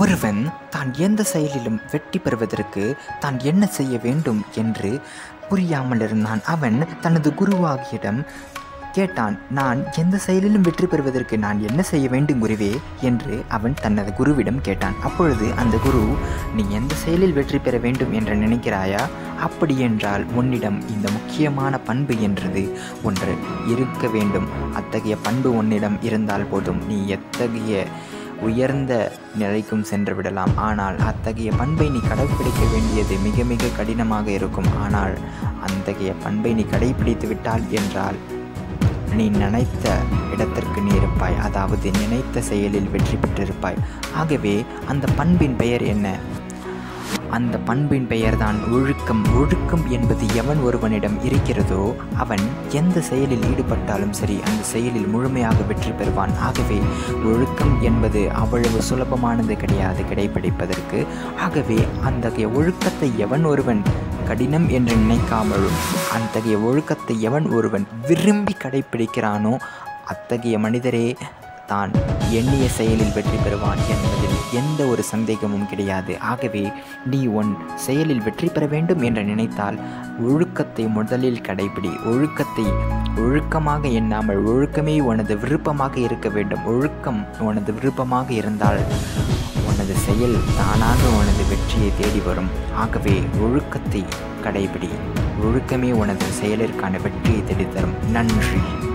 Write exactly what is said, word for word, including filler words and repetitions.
ஒருவன் தான் எந்த செயலிலும் வெற்றி பெறுவதற்கு தான் என்ன செய்ய வேண்டும் என்று புரியாமல் இருந்தான். அவன் தனது குருவாகியிடம் கேட்டான், நான் எந்த செயலிலும் வெற்றி பெறுவதற்கு நான் என்ன செய்ய வேண்டும் குருவே என்று அவன் தனது குருவிடம் கேட்டான். அப்பொழுது அந்த குரு, நீ எந்த செயலில் வெற்றி பெற வேண்டும் என்று நினைக்கிறாயா? அப்படி என்றால் உன்னிடம் இந்த முக்கியமான பண்பு என்றது ஒன்று இருக்க வேண்டும். அத்தகைய பண்பு உன்னிடம் இருந்தால் போதும், நீ எத்தகைய உயர்ந்த நிலைக்கும் சென்று விடலாம். ஆனால் அத்தகைய பண்பை நீ கடைப்பிடிக்க வேண்டியது மிக மிக கடினமாக இருக்கும். ஆனால் அத்தகைய பண்பை நீ கடைப்பிடித்து விட்டால் என்றால் நீ நினைத்த இடத்திற்கு நீ இருப்பாய், அதாவது நினைத்த செயலில் வெற்றி பெற்றிருப்பாய். ஆகவே அந்த பண்பின் பெயர் என்ன? அந்த பண்பின் பெயர்தான் ஒழுக்கம். ஒழுக்கம் என்பது எவன் ஒருவனிடம் இருக்கிறதோ அவன் எந்த செயலில் ஈடுபட்டாலும் சரி அந்த செயலில் முழுமையாக வெற்றி பெறுவான். ஆகவே ஒழுக்கம் என்பது அவ்வளவு சுலபமானது கிடையாது கடைபிடிப்பதற்கு. ஆகவே அத்தகைய ஒழுக்கத்தை எவன் ஒருவன் கடினம் என்று நினைக்காமலும் அத்தகைய ஒழுக்கத்தை எவன் ஒருவன் விரும்பி கடைபிடிக்கிறானோ அத்தகைய மனிதரே தான் எண்ணிய செயலில் வெற்றி பெறுவான் என்பதில் எந்த ஒரு சந்தேகமும் கிடையாது. ஆகவே நீ உன் செயலில் வெற்றி பெற வேண்டும் என்று நினைத்தால் ஒழுக்கத்தை முதலில் கடைபிடி. ஒழுக்கத்தை ஒழுக்கமாக எண்ணாமல் ஒழுக்கமே உனது விருப்பமாக இருக்க வேண்டும். ஒழுக்கம் உனது விருப்பமாக இருந்தால் உனது செயல் தானாக உனது வெற்றியை தேடி வரும். ஆகவே ஒழுக்கத்தை கடைபிடி. ஒழுக்கமே உனது செயலிற்கான வெற்றியை தேடித்தரும். நன்றி.